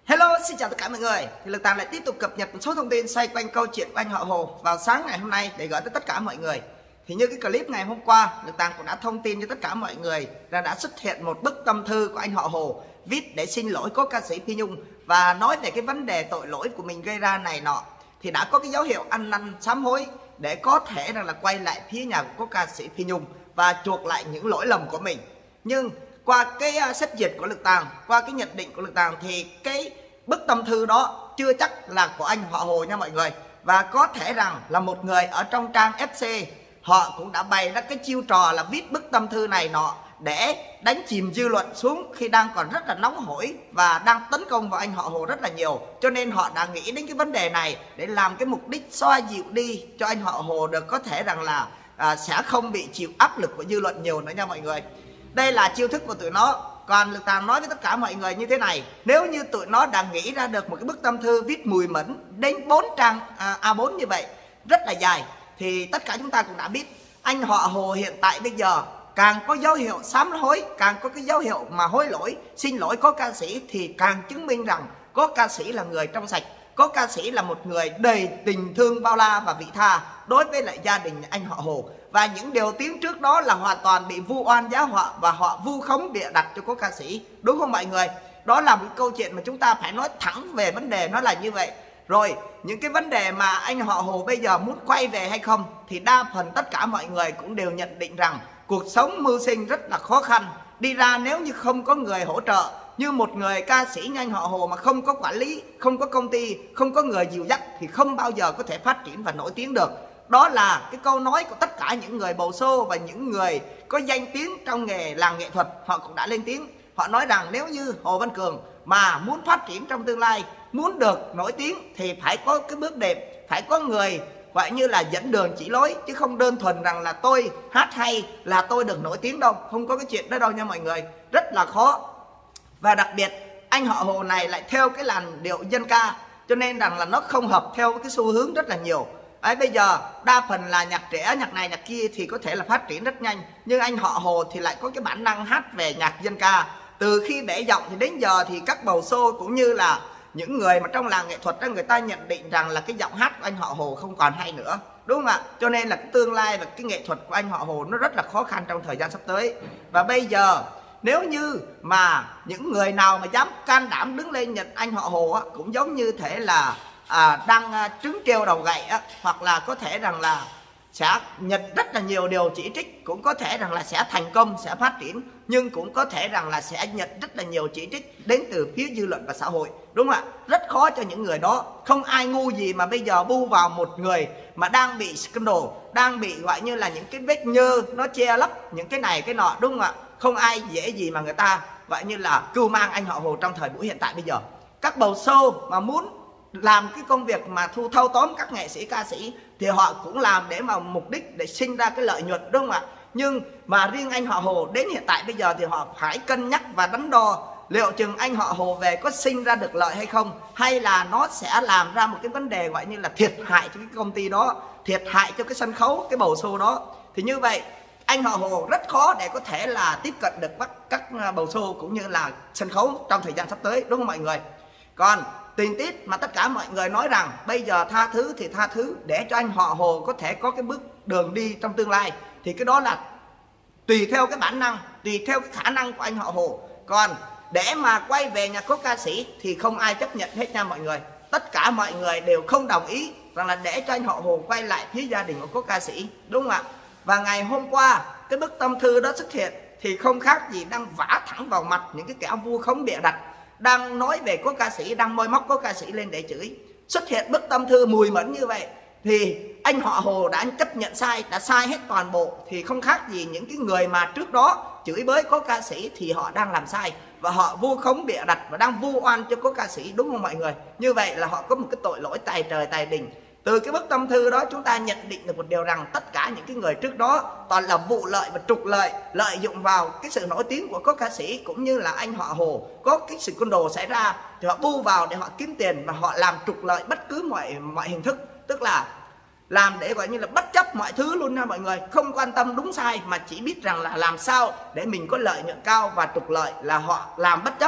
Hello, xin chào tất cả mọi người. Thì Lực Tàng lại tiếp tục cập nhật một số thông tin xoay quanh câu chuyện của anh họ Hồ vào sáng ngày hôm nay để gửi tới tất cả mọi người. Thì như cái clip ngày hôm qua, Lực Tàng cũng đã thông tin cho tất cả mọi người là đã xuất hiện một bức tâm thư của anh họ Hồ viết để xin lỗi cố ca sĩ Phi Nhung và nói về cái vấn đề tội lỗi của mình gây ra này nọ. Thì đã có cái dấu hiệu ăn năn sám hối để có thể rằng là quay lại phía nhà của cố ca sĩ Phi Nhung và chuộc lại những lỗi lầm của mình. Nhưng qua cái xét duyệt của Lực Tàng, qua cái nhận định của Lực Tàng thì cái bức tâm thư đó chưa chắc là của anh họ Hồ nha mọi người. Và có thể rằng là một người ở trong trang FC họ cũng đã bày ra cái chiêu trò là viết bức tâm thư này nọ để đánh chìm dư luận xuống khi đang còn rất là nóng hổi và đang tấn công vào anh họ Hồ rất là nhiều. Cho nên họ đã nghĩ đến cái vấn đề này để làm cái mục đích xoa dịu đi cho anh họ Hồ được có thể rằng là sẽ không bị chịu áp lực của dư luận nhiều nữa nha mọi người. Đây là chiêu thức của tụi nó. Còn Lực Tàng nói với tất cả mọi người như thế này: nếu như tụi nó đã nghĩ ra được một cái bức tâm thư viết mùi mẫn đến 4 trang A4 như vậy, rất là dài, thì tất cả chúng ta cũng đã biết anh họ Hồ hiện tại bây giờ càng có dấu hiệu sám hối, càng có cái dấu hiệu mà hối lỗi, xin lỗi cố ca sĩ, thì càng chứng minh rằng cố ca sĩ là người trong sạch. Cố ca sĩ là một người đầy tình thương bao la và vị tha đối với lại gia đình anh họ Hồ. Và những điều tiếng trước đó là hoàn toàn bị vu oan giá họa và họ vu khống bịa đặt cho cố ca sĩ. Đúng không mọi người? Đó là một câu chuyện mà chúng ta phải nói thẳng về vấn đề, nó là như vậy. Rồi những cái vấn đề mà anh họ Hồ bây giờ muốn quay về hay không thì đa phần tất cả mọi người cũng đều nhận định rằng cuộc sống mưu sinh rất là khó khăn. Đi ra nếu như không có người hỗ trợ, như một người ca sĩ như anh họ Hồ mà không có quản lý, không có công ty, không có người dìu dắt thì không bao giờ có thể phát triển và nổi tiếng được. Đó là cái câu nói của tất cả những người bầu sô và những người có danh tiếng trong nghề làng nghệ thuật. Họ cũng đã lên tiếng. Họ nói rằng nếu như Hồ Văn Cường mà muốn phát triển trong tương lai, muốn được nổi tiếng thì phải có cái bước đệm, phải có người gọi như là dẫn đường chỉ lối, chứ không đơn thuần rằng là tôi hát hay là tôi được nổi tiếng đâu. Không có cái chuyện đó đâu nha mọi người. Rất là khó. Và đặc biệt anh họ Hồ này lại theo cái làn điệu dân ca, cho nên rằng là nó không hợp theo cái xu hướng rất là nhiều. Bây giờ đa phần là nhạc trẻ, nhạc này nhạc kia thì có thể là phát triển rất nhanh, nhưng anh họ Hồ thì lại có cái bản năng hát về nhạc dân ca. Từ khi bẻ giọng thì đến giờ thì các bầu sô cũng như là những người mà trong làng nghệ thuật đó, người ta nhận định rằng là cái giọng hát của anh họ Hồ không còn hay nữa, đúng không ạ? Cho nên là cái tương lai và cái nghệ thuật của anh họ Hồ nó rất là khó khăn trong thời gian sắp tới. Và bây giờ nếu như mà những người nào mà dám can đảm đứng lên nhận anh họ Hồ á, cũng giống như thể là đang trứng treo đầu gậy á, hoặc là có thể rằng là sẽ nhận rất là nhiều điều chỉ trích, cũng có thể rằng là sẽ thành công, sẽ phát triển, nhưng cũng có thể rằng là sẽ nhận rất là nhiều chỉ trích đến từ phía dư luận và xã hội, đúng không ạ? Rất khó cho những người đó. Không ai ngu gì mà bây giờ bu vào một người mà đang bị scandal, đang bị gọi như là những cái vết nhơ nó che lấp những cái này cái nọ, đúng không ạ? Không ai dễ gì mà người ta gọi như là cưu mang anh họ Hồ trong thời buổi hiện tại bây giờ. Các bầu sô mà muốn làm cái công việc mà thâu tóm các nghệ sĩ ca sĩ thì họ cũng làm để mà mục đích để sinh ra cái lợi nhuận, đúng không ạ? Nhưng mà riêng anh họ Hồ đến hiện tại bây giờ thì họ phải cân nhắc và đắn đo liệu chừng anh họ Hồ về có sinh ra được lợi hay không, hay là nó sẽ làm ra một cái vấn đề gọi như là thiệt hại cho cái công ty đó, thiệt hại cho cái sân khấu, cái bầu sô đó. Thì như vậy anh họ Hồ rất khó để có thể là tiếp cận được các bầu sô cũng như là sân khấu trong thời gian sắp tới, đúng không mọi người? Còn tình tiết mà tất cả mọi người nói rằng bây giờ tha thứ thì tha thứ để cho anh họ Hồ có thể có cái bước đường đi trong tương lai, thì cái đó là tùy theo cái bản năng, tùy theo cái khả năng của anh họ Hồ. Còn để mà quay về nhà cố ca sĩ thì không ai chấp nhận hết nha mọi người. Tất cả mọi người đều không đồng ý rằng là để cho anh họ Hồ quay lại phía gia đình của cố ca sĩ, đúng không ạ? Và ngày hôm qua cái bức tâm thư đó xuất hiện thì không khác gì đang vả thẳng vào mặt những cái kẻ vu khống bịa đặt, đang nói về cố ca sĩ, đang môi móc cố ca sĩ lên để chửi. Xuất hiện bức tâm thư mùi mẫn như vậy thì anh họ Hồ đã chấp nhận sai, đã sai hết toàn bộ, thì không khác gì những cái người mà trước đó chửi bới cố ca sĩ thì họ đang làm sai và họ vu khống bịa đặt và đang vu oan cho cố ca sĩ, đúng không mọi người? Như vậy là họ có một cái tội lỗi tài trời tài đình. Từ cái bức tâm thư đó chúng ta nhận định được một điều rằng tất cả những cái người trước đó toàn là vụ lợi và trục lợi, lợi dụng vào cái sự nổi tiếng của cố ca sĩ cũng như là anh họ Hồ có cái sự côn đồ xảy ra thì họ bu vào để họ kiếm tiền và họ làm trục lợi bất cứ mọi hình thức, tức là làm để gọi như là bất chấp mọi thứ luôn nha mọi người, không quan tâm đúng sai mà chỉ biết rằng là làm sao để mình có lợi nhuận cao và trục lợi là họ làm bất chấp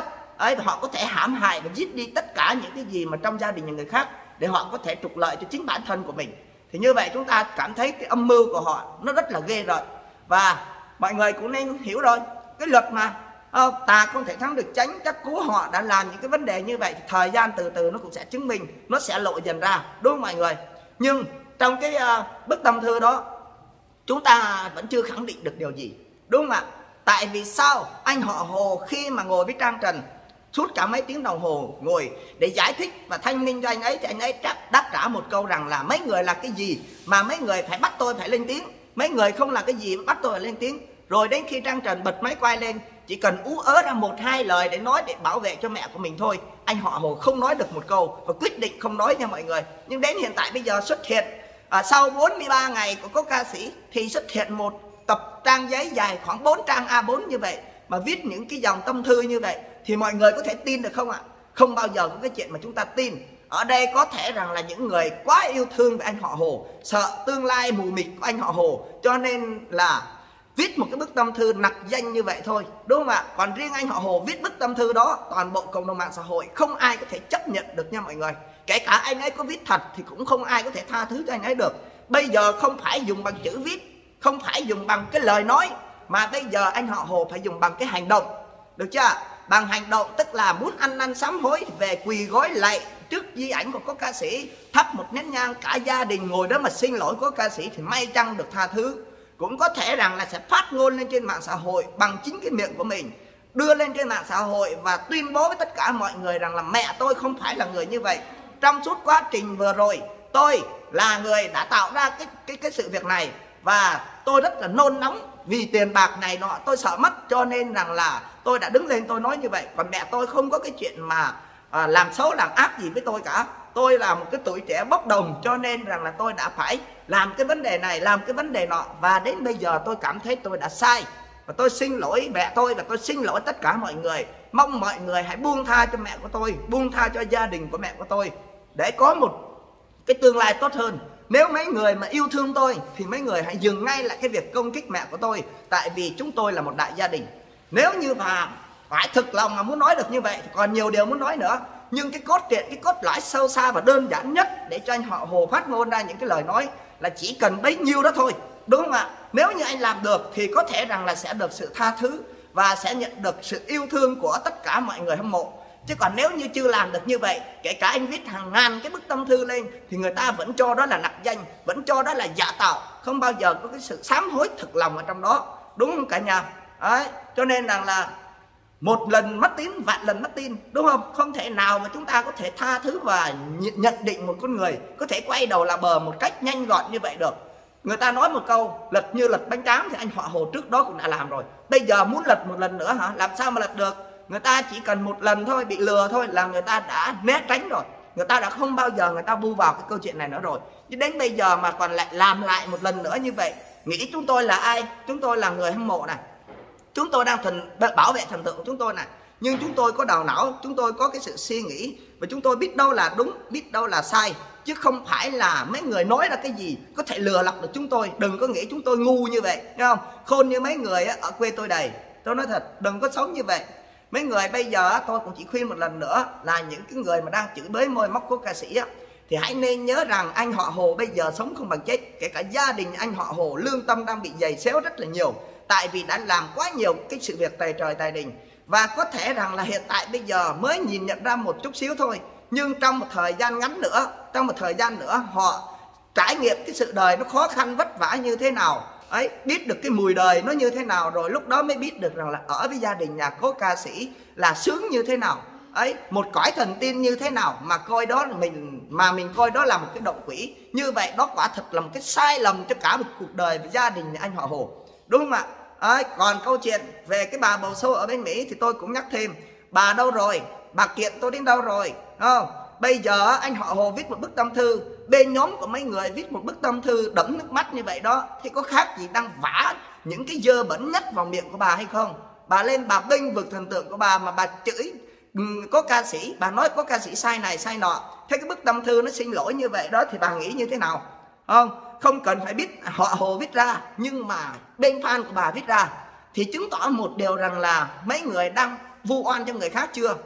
ấy, họ có thể hãm hại và giết đi tất cả những cái gì mà trong gia đình những người khác để họ có thể trục lợi cho chính bản thân của mình. Thì như vậy chúng ta cảm thấy cái âm mưu của họ nó rất là ghê rợn. Và mọi người cũng nên hiểu rồi, cái luật mà tà không thể thắng được chánh, các cứu họ đã làm những cái vấn đề như vậy thì thời gian từ từ nó cũng sẽ chứng minh, nó sẽ lộ dần ra, đúng không mọi người? Nhưng trong cái bức tâm thư đó chúng ta vẫn chưa khẳng định được điều gì, đúng không ạ? Tại vì sao anh họ Hồ khi mà ngồi với Trang Trần suốt cả mấy tiếng đồng hồ ngồi để giải thích và thanh minh cho anh ấy, thì anh ấy đáp trả một câu rằng là mấy người là cái gì mà mấy người phải bắt tôi phải lên tiếng, mấy người không là cái gì mà bắt tôi phải lên tiếng. Rồi đến khi Trang Trần bật máy quay lên, chỉ cần ú ớ ra một hai lời để nói để bảo vệ cho mẹ của mình thôi, anh họ Hồ không nói được một câu và quyết định không nói nha mọi người. Nhưng đến hiện tại bây giờ xuất hiện sau 43 ngày của có ca sĩ thì xuất hiện một tập trang giấy dài khoảng 4 trang A4 như vậy mà viết những cái dòng tâm thư như vậy, thì mọi người có thể tin được không ạ? Không bao giờ có cái chuyện mà chúng ta tin. Ở đây có thể rằng là những người quá yêu thương về anh họ Hồ, sợ tương lai mù mịt của anh họ Hồ, cho nên là viết một cái bức tâm thư nặc danh như vậy thôi, đúng không ạ? Còn riêng anh họ Hồ viết bức tâm thư đó, toàn bộ cộng đồng mạng xã hội không ai có thể chấp nhận được nha mọi người. Kể cả anh ấy có viết thật thì cũng không ai có thể tha thứ cho anh ấy được. Bây giờ không phải dùng bằng chữ viết, không phải dùng bằng cái lời nói, mà bây giờ anh họ Hồ phải dùng bằng cái hành động, được chưa? Bằng hành động, tức là muốn ăn năn sám hối về quỳ gối lạy trước di ảnh của có ca sĩ, thắp một nén nhang, cả gia đình ngồi đó mà xin lỗi có ca sĩ thì may chăng được tha thứ. Cũng có thể rằng là sẽ phát ngôn lên trên mạng xã hội bằng chính cái miệng của mình, đưa lên trên mạng xã hội và tuyên bố với tất cả mọi người rằng là mẹ tôi không phải là người như vậy. Trong suốt quá trình vừa rồi tôi là người đã tạo ra cái sự việc này, và tôi rất là nôn nóng vì tiền bạc này nọ, tôi sợ mất, cho nên rằng là tôi đã đứng lên tôi nói như vậy. Còn mẹ tôi không có cái chuyện mà làm xấu làm ác gì với tôi cả. Tôi là một cái tuổi trẻ bốc đồng, cho nên rằng là tôi đã phải làm cái vấn đề này, làm cái vấn đề nọ, và đến bây giờ tôi cảm thấy tôi đã sai và tôi xin lỗi mẹ tôi và tôi xin lỗi tất cả mọi người. Mong mọi người hãy buông tha cho mẹ của tôi, buông tha cho gia đình của mẹ của tôi để có một cái tương lai tốt hơn. Nếu mấy người mà yêu thương tôi thì mấy người hãy dừng ngay lại cái việc công kích mẹ của tôi, tại vì chúng tôi là một đại gia đình. Nếu như mà phải thực lòng mà muốn nói được như vậy thì còn nhiều điều muốn nói nữa, nhưng cái cốt truyện, cái cốt lõi sâu xa và đơn giản nhất để cho anh họ Hồ phát ngôn ra những cái lời nói là chỉ cần bấy nhiêu đó thôi, đúng không ạ? Nếu như anh làm được thì có thể rằng là sẽ được sự tha thứ và sẽ nhận được sự yêu thương của tất cả mọi người hâm mộ. Chứ còn nếu như chưa làm được như vậy, kể cả anh viết hàng ngàn cái bức tâm thư lên thì người ta vẫn cho đó là nặc danh, vẫn cho đó là giả tạo, không bao giờ có cái sự sám hối thực lòng ở trong đó, đúng không cả nhà? Đấy, cho nên rằng là một lần mất tín vạn lần mất tin, đúng không? Không thể nào mà chúng ta có thể tha thứ và nhận định một con người có thể quay đầu là bờ một cách nhanh gọn như vậy được. Người ta nói một câu lật như lật bánh tráng thì anh họ Hồ trước đó cũng đã làm rồi. Bây giờ muốn lật một lần nữa hả? Làm sao mà lật được? Người ta chỉ cần một lần thôi, bị lừa thôi là người ta đã né tránh rồi. Người ta đã không bao giờ người ta bu vào cái câu chuyện này nữa rồi. Nhưng đến bây giờ mà còn lại làm lại một lần nữa như vậy, nghĩ chúng tôi là ai? Chúng tôi là người hâm mộ này, chúng tôi đang bảo vệ thần tượng của chúng tôi này, nhưng chúng tôi có đầu não, chúng tôi có cái sự suy nghĩ và chúng tôi biết đâu là đúng, biết đâu là sai, chứ không phải là mấy người nói ra cái gì có thể lừa lọc được chúng tôi. Đừng có nghĩ chúng tôi ngu như vậy, thấy không? Khôn như mấy người ở quê tôi đầy. Tôi nói thật, đừng có sống như vậy. Mấy người bây giờ tôi cũng chỉ khuyên một lần nữa là những cái người mà đang chửi bới môi móc của ca sĩ thì hãy nên nhớ rằng anh họ Hồ bây giờ sống không bằng chết. Kể cả gia đình anh họ Hồ lương tâm đang bị giày xéo rất là nhiều, tại vì đã làm quá nhiều cái sự việc tày trời tày đình. Và có thể rằng là hiện tại bây giờ mới nhìn nhận ra một chút xíu thôi, nhưng trong một thời gian ngắn nữa, trong một thời gian nữa họ trải nghiệm cái sự đời nó khó khăn vất vả như thế nào ấy, biết được cái mùi đời nó như thế nào, rồi lúc đó mới biết được rằng là ở với gia đình nhà cố ca sĩ là sướng như thế nào ấy, một cõi thần tiên như thế nào, mà coi đó là mình coi đó là một cái động quỷ. Như vậy đó quả thật là một cái sai lầm cho cả một cuộc đời và gia đình nhà anh họ Hồ, đúng không ạ? Còn câu chuyện về cái bà bầu sô ở bên Mỹ thì tôi cũng nhắc thêm, bà đâu rồi? Bà kiện tôi đến đâu rồi? Không? Bây giờ anh họ Hồ viết một bức tâm thư, bên nhóm của mấy người viết một bức tâm thư đẫm nước mắt như vậy đó, thì có khác gì đang vả những cái dơ bẩn nhất vào miệng của bà hay không? Bà lên bà bênh vực thần tượng của bà mà bà chửi có ca sĩ, bà nói có ca sĩ sai này sai nọ. Thế cái bức tâm thư nó xin lỗi như vậy đó thì bà nghĩ như thế nào? Không cần phải biết họ Hồ viết ra, nhưng mà bên fan của bà viết ra thì chứng tỏ một điều rằng là mấy người đang vu oan cho người khác chưa?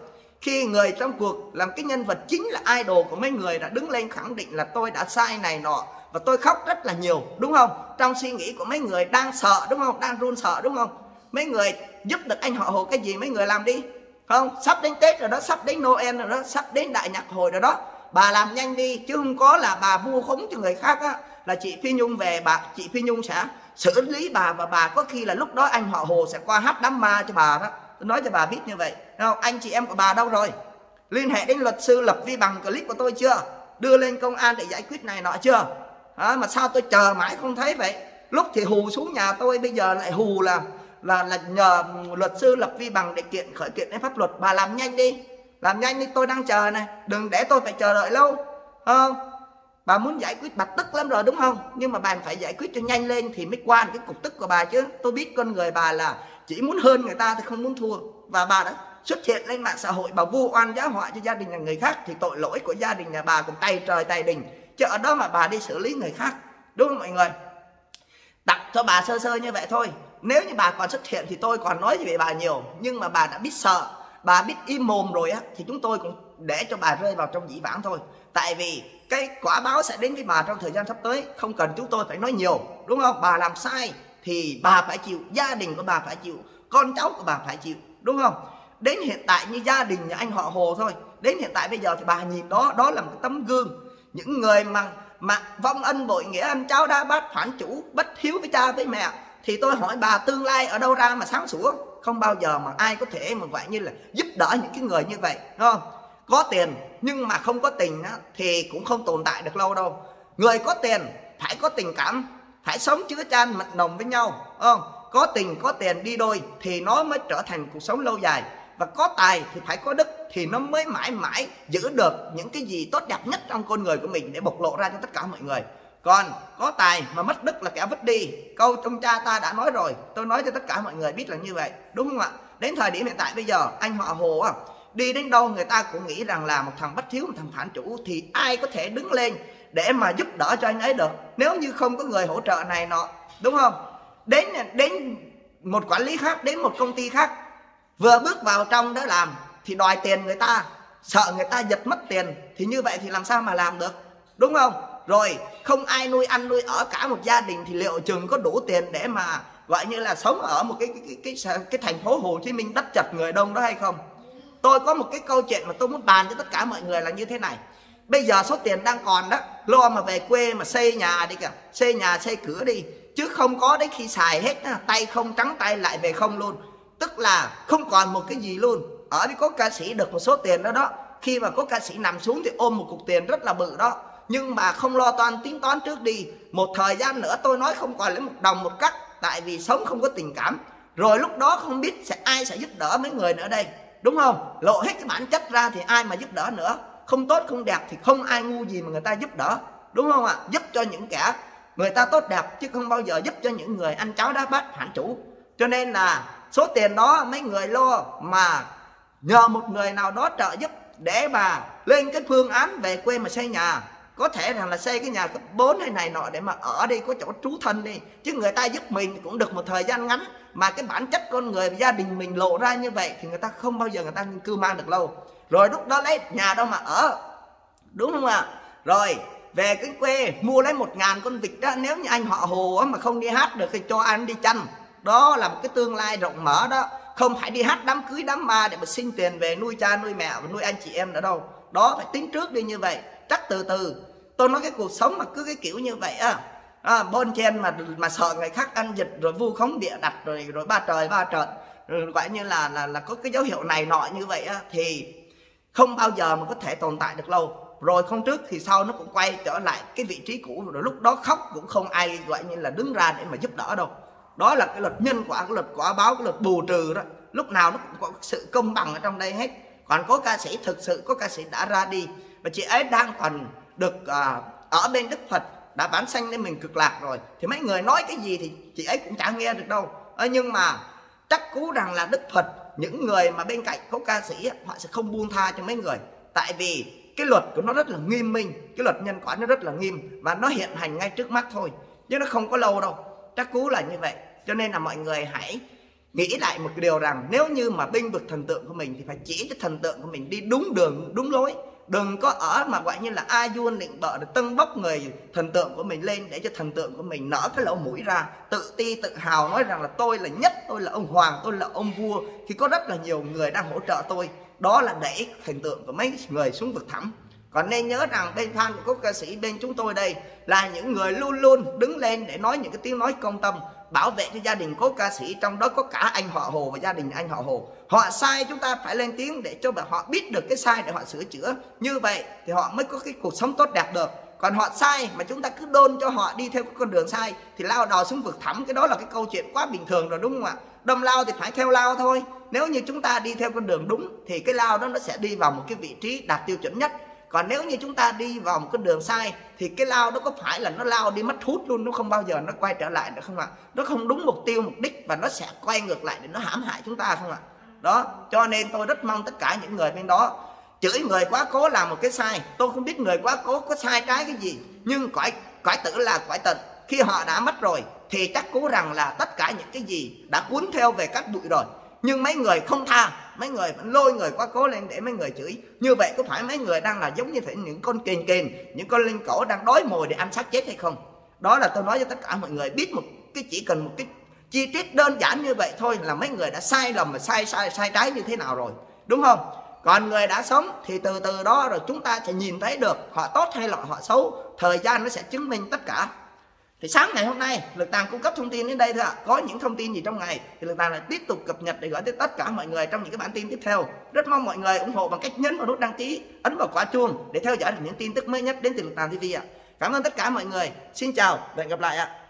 khi người trong cuộc làm cái nhân vật chính là idol của mấy người đã đứng lên khẳng định là tôi đã sai này nọ, và tôi khóc rất là nhiều, đúng không? Trong suy nghĩ của mấy người đang sợ, đúng không? Đang run sợ, đúng không? Mấy người giúp được anh họ Hồ cái gì mấy người làm đi, không? Sắp đến Tết rồi đó, sắp đến Noel rồi đó, sắp đến đại nhạc hội rồi đó, bà làm nhanh đi, chứ không có là bà vu khống cho người khác á, là chị Phi Nhung về, chị Phi Nhung sẽ xử lý bà, và bà có khi là lúc đó anh họ Hồ sẽ qua hát đám ma cho bà đó. Tôi nói cho bà biết như vậy, không? Anh chị em của bà đâu rồi? Liên hệ đến luật sư lập vi bằng clip của tôi chưa? Đưa lên công an để giải quyết này nọ chưa? Mà sao tôi chờ mãi không thấy vậy? Lúc thì hù xuống nhà tôi, bây giờ lại hù là nhờ luật sư lập vi bằng để khởi kiện đến pháp luật. Bà làm nhanh đi, làm nhanh đi, tôi đang chờ này, đừng để tôi phải chờ đợi lâu, không? Bà muốn giải quyết, bà tức lắm rồi đúng không? Nhưng mà bà phải giải quyết cho nhanh lên thì mới qua cái cục tức của bà chứ. Tôi biết con người bà là chỉ muốn hơn người ta thì không muốn thua, và bà đã xuất hiện lên mạng xã hội bà vu oan giá họa cho gia đình nhà người khác, thì tội lỗi của gia đình nhà bà cũng tay trời tay đình, chứ ở đó mà bà đi xử lý người khác, đúng không mọi người? Đặt cho bà sơ sơ như vậy thôi. Nếu như bà còn xuất hiện thì tôi còn nói về bà nhiều, nhưng mà bà đã biết sợ, bà biết im mồm rồi á, thì chúng tôi cũng để cho bà rơi vào trong dĩ vãng thôi. Tại vì cái quả báo sẽ đến với bà trong thời gian sắp tới, không cần chúng tôi phải nói nhiều, đúng không? Bà làm sai thì bà phải chịu, gia đình của bà phải chịu, con cháu của bà phải chịu, đúng không? Đến hiện tại như gia đình nhà anh họ Hồ thôi, đến hiện tại bây giờ thì bà nhìn đó là một cái tấm gương. Những người mà vong ân bội nghĩa, ăn cháo đá bát, phản chủ, bất hiếu với cha với mẹ, thì tôi hỏi bà tương lai ở đâu ra mà sáng sủa? Không bao giờ mà ai có thể mà vậy như là giúp đỡ những cái người như vậy, đúng không? Có tiền nhưng mà không có tình á, thì cũng không tồn tại được lâu đâu. Người có tiền phải có tình cảm, phải sống chứa chan mật nồng với nhau, không? Có tình có tiền đi đôi thì nó mới trở thành cuộc sống lâu dài. Và có tài thì phải có đức thì nó mới mãi mãi giữ được những cái gì tốt đẹp nhất trong con người của mình để bộc lộ ra cho tất cả mọi người. Còn có tài mà mất đức là kẻ vứt đi. Câu trong cha ta đã nói rồi, tôi nói cho tất cả mọi người biết là như vậy, đúng không ạ? Đến thời điểm hiện tại bây giờ anh họ Hồ đi đến đâu người ta cũng nghĩ rằng là một thằng bất hiếu, một thằng phản chủ, thì ai có thể đứng lên để mà giúp đỡ cho anh ấy được nếu như không có người hỗ trợ này nọ, đúng không? Đến một quản lý khác, đến một công ty khác, vừa bước vào trong đó làm thì đòi tiền người ta, sợ người ta giật mất tiền, thì như vậy thì làm sao mà làm được, đúng không? Rồi không ai nuôi ăn nuôi ở cả một gia đình thì liệu chừng có đủ tiền để mà gọi như là sống ở một cái thành phố Hồ Chí Minh đất chật người đông đó hay không? Tôi có một cái câu chuyện mà tôi muốn bàn cho tất cả mọi người là như thế này. Bây giờ số tiền đang còn đó, lo mà về quê mà xây nhà đi kìa, xây nhà xây cửa đi, chứ không có đến khi xài hết tay không trắng tay lại về không luôn. Tức là không còn một cái gì luôn. Ở đây có ca sĩ được một số tiền đó đó, khi mà có ca sĩ nằm xuống thì ôm một cục tiền rất là bự đó, nhưng mà không lo toan tính toán trước đi. Một thời gian nữa tôi nói không còn lấy một đồng một cắc, tại vì sống không có tình cảm. Rồi lúc đó không biết ai sẽ giúp đỡ mấy người nữa đây, đúng không? Lộ hết cái bản chất ra thì ai mà giúp đỡ nữa? Không tốt không đẹp thì không ai ngu gì mà người ta giúp đỡ, đúng không ạ? Giúp cho những kẻ người ta tốt đẹp, chứ không bao giờ giúp cho những người ăn cháo đá bát phản chủ. Cho nên là số tiền đó mấy người lo mà nhờ một người nào đó trợ giúp để mà lên cái phương án về quê mà xây nhà. Có thể rằng là xây cái nhà cấp 4 hay này nọ để mà ở đi, có chỗ trú thân đi. Chứ người ta giúp mình cũng được một thời gian ngắn, mà cái bản chất con người gia đình mình lộ ra như vậy thì người ta không bao giờ người ta nghiên cứu mang được lâu. Rồi lúc đó lấy nhà đâu mà ở, đúng không ạ? Rồi về cái quê mua lấy 1.000 con vịt đó, nếu như anh họ Hồ mà không đi hát được thì cho anh đi chăn. Đó là một cái tương lai rộng mở đó. Không phải đi hát đám cưới đám ma để mà xin tiền về nuôi cha nuôi mẹ và nuôi anh chị em nữa đâu. Đó phải tính trước đi như vậy, chắc từ từ. Tôi nói cái cuộc sống mà cứ cái kiểu như vậy bon chen mà sợ người khác ăn dịch, rồi vu khống địa đặt, rồi ba trời ba trợn, rồi gọi như là có cái dấu hiệu này nọ như vậy thì không bao giờ mà có thể tồn tại được lâu. Rồi không trước thì sau nó cũng quay trở lại cái vị trí cũ, rồi lúc đó khóc cũng không ai gọi như là đứng ra để mà giúp đỡ đâu. Đó là cái luật nhân quả, cái luật quả báo, cái luật bù trừ đó. Lúc nào nó cũng có sự công bằng ở trong đây hết. Còn có ca sĩ thực sự, có ca sĩ đã ra đi và chị ấy đang còn được ở bên Đức Phật, đã bán sanh lên mình cực lạc rồi, thì mấy người nói cái gì thì chị ấy cũng chả nghe được đâu. Nhưng mà chắc cú rằng là Đức Phật, những người mà bên cạnh có ca sĩ họ sẽ không buông tha cho mấy người. Tại vì cái luật của nó rất là nghiêm minh, cái luật nhân quả nó rất là nghiêm, và nó hiện hành ngay trước mắt thôi, chứ nó không có lâu đâu. Chắc cú là như vậy. Cho nên là mọi người hãy nghĩ lại một cái điều rằng nếu như mà bênh vực thần tượng của mình thì phải chỉ cho thần tượng của mình đi đúng đường đúng lối, đừng có ở mà gọi như là a duôn định bợ để tâng bốc người thần tượng của mình lên để cho thần tượng của mình nở cái lỗ mũi ra, tự ti tự hào nói rằng là tôi là nhất, tôi là ông hoàng, tôi là ông vua, khi có rất là nhiều người đang hỗ trợ tôi. Đó là đẩy thần tượng của mấy người xuống vực thẳm. Còn nên nhớ rằng bên fan của các ca sĩ bên chúng tôi đây là những người luôn luôn đứng lên để nói những cái tiếng nói công tâm, bảo vệ cho gia đình cố ca sĩ, trong đó có cả anh họ Hồ và gia đình anh họ Hồ. Họ sai chúng ta phải lên tiếng để cho họ biết được cái sai để họ sửa chữa. Như vậy thì họ mới có cái cuộc sống tốt đẹp được. Còn họ sai mà chúng ta cứ đôn cho họ đi theo cái con đường sai thì lao đò xuống vực thẳm, cái đó là cái câu chuyện quá bình thường rồi, đúng không ạ? Đâm lao thì phải theo lao thôi. Nếu như chúng ta đi theo con đường đúng thì cái lao đó nó sẽ đi vào một cái vị trí đạt tiêu chuẩn nhất. Còn nếu như chúng ta đi vào một con đường sai thì cái lao đó có phải là nó lao đi mất hút luôn, nó không bao giờ nó quay trở lại được không ạ? Nó không đúng mục tiêu mục đích và nó sẽ quay ngược lại để nó hãm hại chúng ta không ạ? Đó, cho nên tôi rất mong tất cả những người bên đó chửi người quá cố làm một cái sai. Tôi không biết người quá cố có sai trái cái gì, nhưng cõi tử là cõi tận, khi họ đã mất rồi thì chắc cố rằng là tất cả những cái gì đã cuốn theo về các bụi rồi. Nhưng mấy người không tha, mấy người vẫn lôi người quá cố lên để mấy người chửi. Như vậy có phải mấy người đang là giống như thể những con kền kền, những con linh cổ đang đói mồi để ăn xác chết hay không? Đó là tôi nói cho tất cả mọi người biết chỉ cần một cái chi tiết đơn giản như vậy thôi là mấy người đã sai lầm và sai trái như thế nào rồi, đúng không? Còn người đã sống thì từ từ đó rồi chúng ta sẽ nhìn thấy được họ tốt hay là họ xấu, thời gian nó sẽ chứng minh tất cả. Thì sáng ngày hôm nay Lực Tàng cung cấp thông tin đến đây thôi ạ. Có những thông tin gì trong ngày thì Lực Tàng lại tiếp tục cập nhật để gửi tới tất cả mọi người trong những cái bản tin tiếp theo. Rất mong mọi người ủng hộ bằng cách nhấn vào nút đăng ký, ấn vào quả chuông để theo dõi được những tin tức mới nhất đến từ Lực Tàng TV ạ. Cảm ơn tất cả mọi người. Xin chào và hẹn gặp lại ạ.